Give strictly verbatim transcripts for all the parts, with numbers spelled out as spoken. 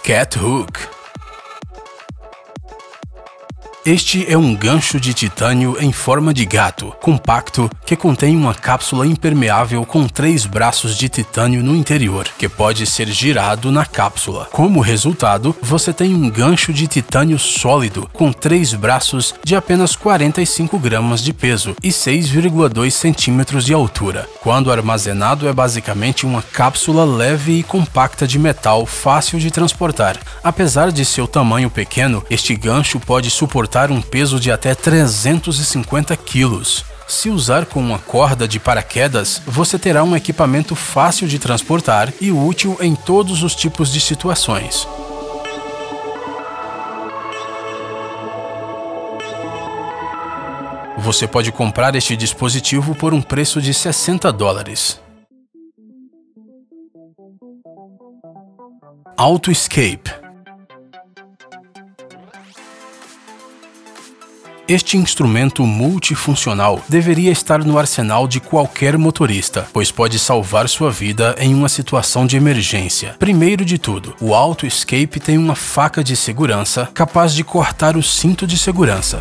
Cat Hook. Este é um gancho de titânio em forma de gato, compacto, que contém uma cápsula impermeável com três braços de titânio no interior, que pode ser girado na cápsula. Como resultado, você tem um gancho de titânio sólido, com três braços de apenas quarenta e cinco gramas de peso e seis vírgula dois centímetros de altura. Quando armazenado, é basicamente uma cápsula leve e compacta de metal fácil de transportar. Apesar de seu tamanho pequeno, este gancho pode suportar um peso de até trezentos e cinquenta quilos. Se usar com uma corda de paraquedas, você terá um equipamento fácil de transportar e útil em todos os tipos de situações. Você pode comprar este dispositivo por um preço de sessenta dólares. Auto Escape. Este instrumento multifuncional deveria estar no arsenal de qualquer motorista, pois pode salvar sua vida em uma situação de emergência. Primeiro de tudo, o Auto Escape tem uma faca de segurança capaz de cortar o cinto de segurança.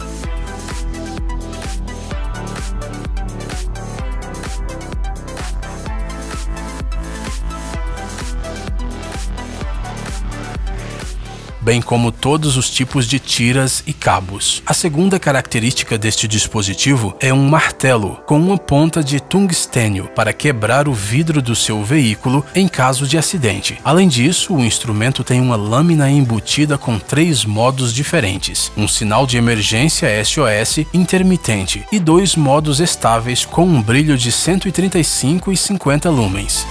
Bem como todos os tipos de tiras e cabos. A segunda característica deste dispositivo é um martelo com uma ponta de tungstênio para quebrar o vidro do seu veículo em caso de acidente. Além disso, o instrumento tem uma lâmina embutida com três modos diferentes: um sinal de emergência S O S intermitente e dois modos estáveis com um brilho de cento e trinta e cinco e cinquenta lumens.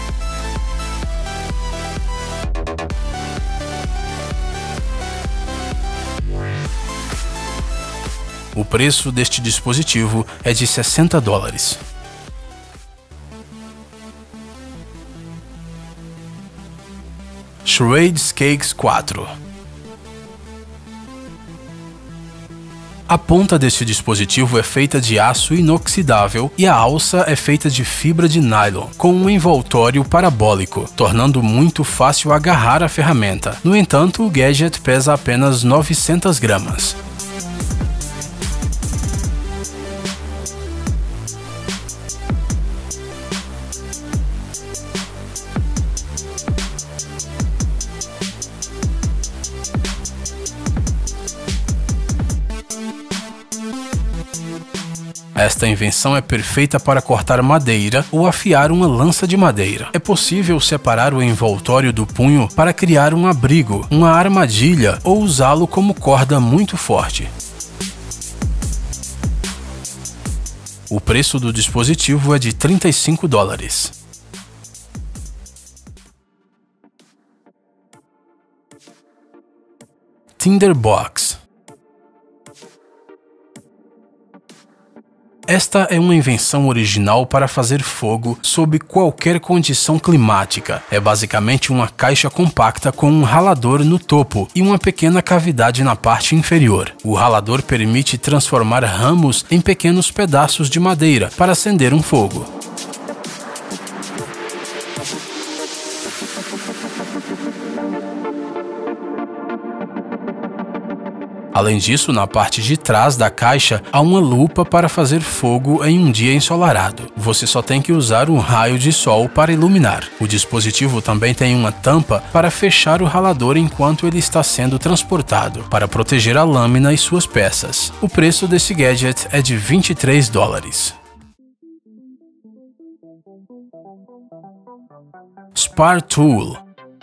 O preço deste dispositivo é de sessenta dólares. Schrade Cakes quatro. A ponta deste dispositivo é feita de aço inoxidável e a alça é feita de fibra de nylon, com um envoltório parabólico, tornando muito fácil agarrar a ferramenta. No entanto, o gadget pesa apenas novecentas gramas. Esta invenção é perfeita para cortar madeira ou afiar uma lança de madeira. É possível separar o envoltório do punho para criar um abrigo, uma armadilha ou usá-lo como corda muito forte. O preço do dispositivo é de trinta e cinco dólares. Tinderbox. Esta é uma invenção original para fazer fogo sob qualquer condição climática. É basicamente uma caixa compacta com um ralador no topo e uma pequena cavidade na parte inferior. O ralador permite transformar ramos em pequenos pedaços de madeira para acender um fogo. Além disso, na parte de trás da caixa há uma lupa para fazer fogo em um dia ensolarado. Você só tem que usar um raio de sol para iluminar. O dispositivo também tem uma tampa para fechar o ralador enquanto ele está sendo transportado, para proteger a lâmina e suas peças. O preço desse gadget é de vinte e três dólares. Spar Tool.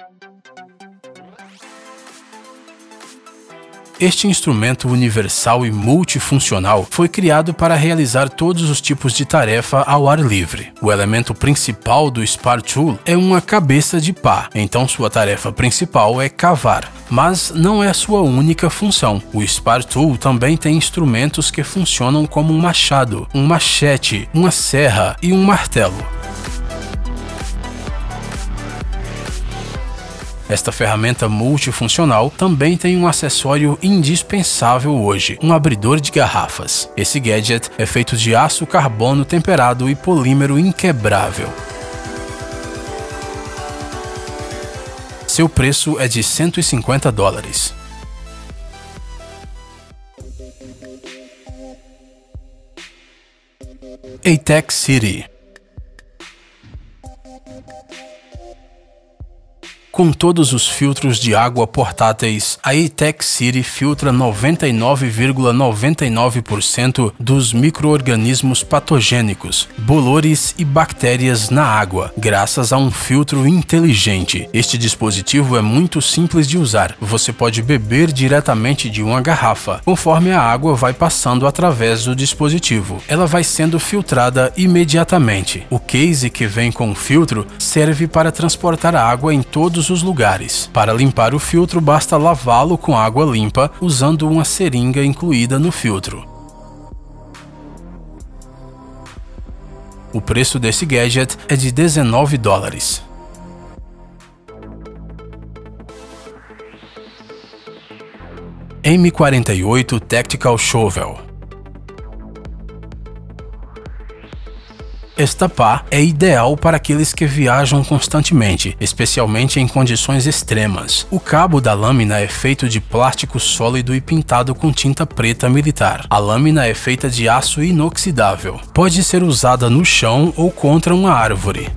Este instrumento universal e multifuncional foi criado para realizar todos os tipos de tarefa ao ar livre. O elemento principal do Spar Tool é uma cabeça de pá, então sua tarefa principal é cavar. Mas não é sua única função. O Spar Tool também tem instrumentos que funcionam como um machado, um machete, uma serra e um martelo. Esta ferramenta multifuncional também tem um acessório indispensável hoje, um abridor de garrafas. Esse gadget é feito de aço carbono temperado e polímero inquebrável. Seu preço é de cento e cinquenta dólares. ATEX City. Com todos os filtros de água portáteis, a ATEX City filtra noventa e nove vírgula noventa e nove por cento dos micro-organismos patogênicos, bolores e bactérias na água, graças a um filtro inteligente. Este dispositivo é muito simples de usar. Você pode beber diretamente de uma garrafa, conforme a água vai passando através do dispositivo. Ela vai sendo filtrada imediatamente. O case que vem com o filtro serve para transportar a água em todos os lugares. Para limpar o filtro, basta lavá-lo com água limpa usando uma seringa incluída no filtro. O preço desse gadget é de dezenove dólares. M quarenta e oito Tactical Shovel. Esta pá é ideal para aqueles que viajam constantemente, especialmente em condições extremas. O cabo da lâmina é feito de plástico sólido e pintado com tinta preta militar. A lâmina é feita de aço inoxidável. Pode ser usada no chão ou contra uma árvore.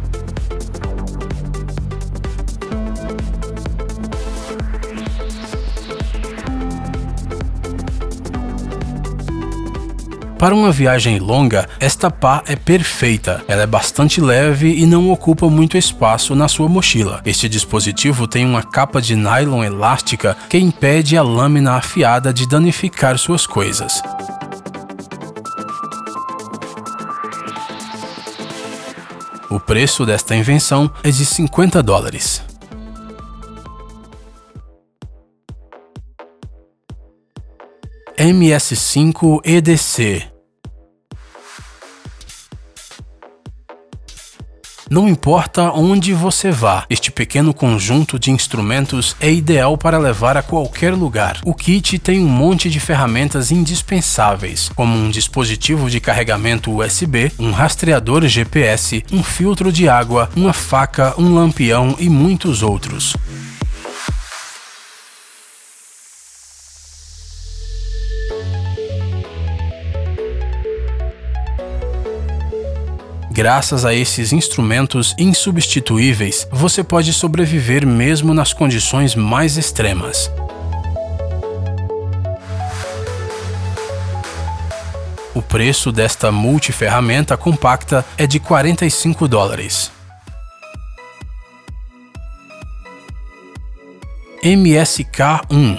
Para uma viagem longa, esta pá é perfeita. Ela é bastante leve e não ocupa muito espaço na sua mochila. Este dispositivo tem uma capa de nylon elástica que impede a lâmina afiada de danificar suas coisas. O preço desta invenção é de cinquenta dólares. M S cinco E D C. Não importa onde você vá, este pequeno conjunto de instrumentos é ideal para levar a qualquer lugar. O kit tem um monte de ferramentas indispensáveis, como um dispositivo de carregamento U S B, um rastreador G P S, um filtro de água, uma faca, um lampião e muitos outros. Graças a esses instrumentos insubstituíveis, você pode sobreviver mesmo nas condições mais extremas. O preço desta multiferramenta compacta é de quarenta e cinco dólares. M S K um.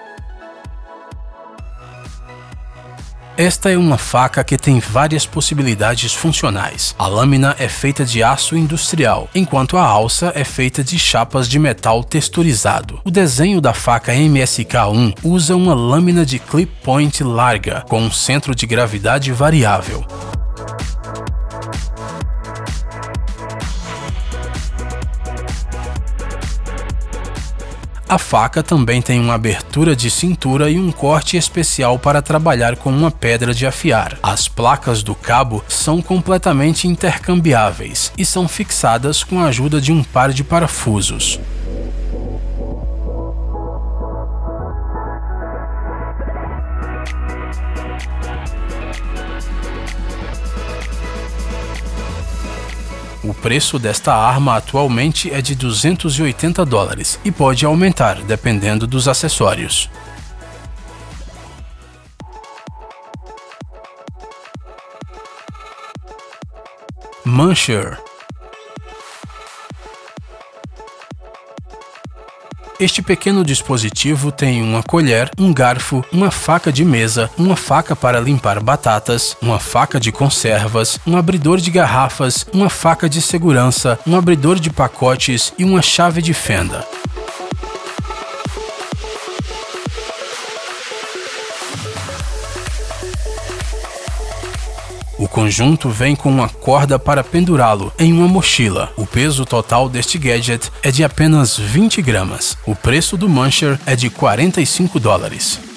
Esta é uma faca que tem várias possibilidades funcionais. A lâmina é feita de aço industrial, enquanto a alça é feita de chapas de metal texturizado. O desenho da faca M S K um usa uma lâmina de clip point larga, com um centro de gravidade variável. A faca também tem uma abertura de cintura e um corte especial para trabalhar com uma pedra de afiar. As placas do cabo são completamente intercambiáveis e são fixadas com a ajuda de um par de parafusos. O preço desta arma atualmente é de duzentos e oitenta dólares e pode aumentar dependendo dos acessórios. Muncher. Este pequeno dispositivo tem uma colher, um garfo, uma faca de mesa, uma faca para limpar batatas, uma faca de conservas, um abridor de garrafas, uma faca de segurança, um abridor de pacotes e uma chave de fenda. O conjunto vem com uma corda para pendurá-lo em uma mochila. O peso total deste gadget é de apenas vinte gramas. O preço do Muncher é de quarenta e cinco dólares.